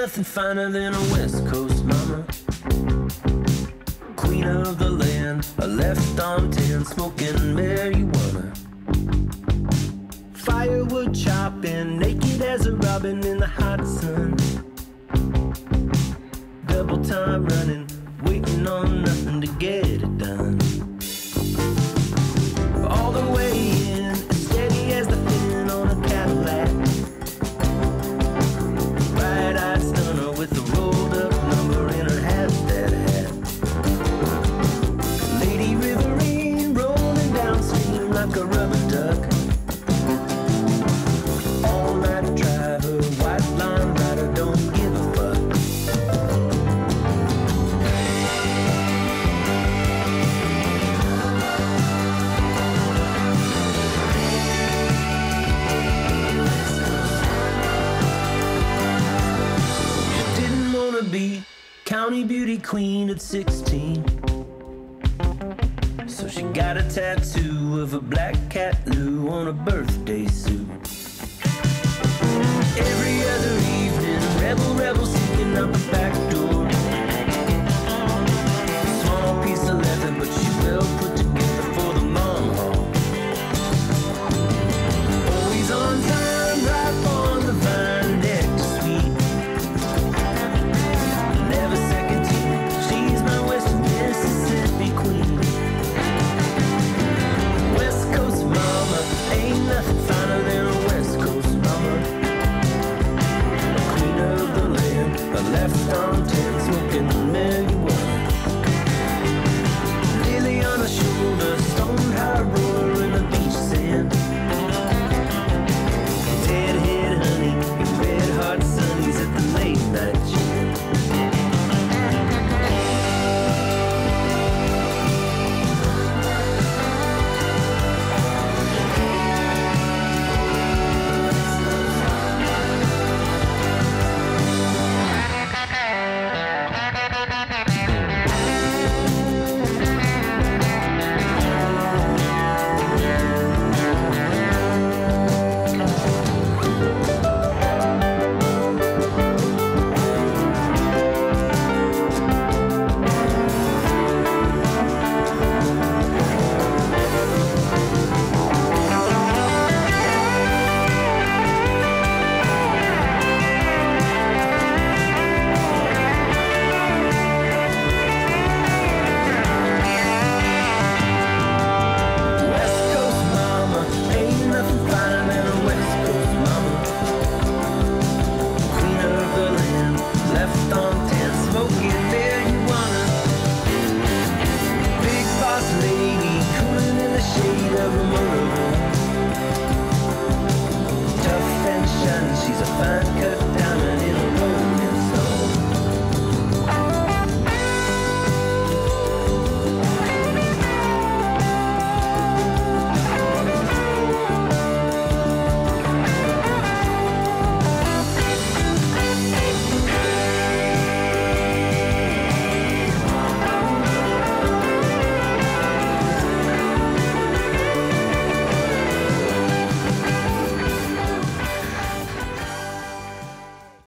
nothing finer than a West Coast mama, queen of the land, left on 10, smoking marijuana. Firewood chopping, naked as a robin in the hot sun. Double time running, waiting on nothing to get it done. All the way in, as steady as the fin on a Cadillac. Bright-eyed stunner with a rolled-up number in her half-that hat. Lady Riverine rolling downstream like a rubber duck. All-night driver, white line rider, don't give a fuck. Be county beauty queen at 16, so she got a tattoo of a black cat Lou on a birthday suit. Every other evening, rebel seeking out the back door.